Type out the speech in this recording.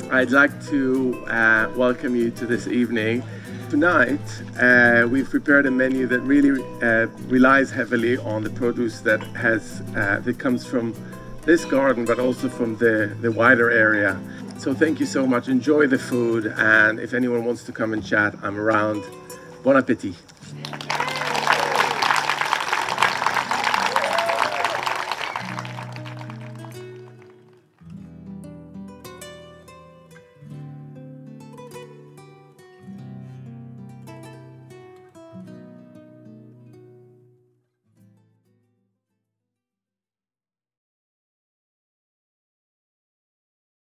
I'd like to welcome you to this evening. Tonight, we've prepared a menu that really relies heavily on the produce that comes from this garden, but also from the wider area. So thank you so much. Enjoy the food, and if anyone wants to come and chat, I'm around. Bon appétit.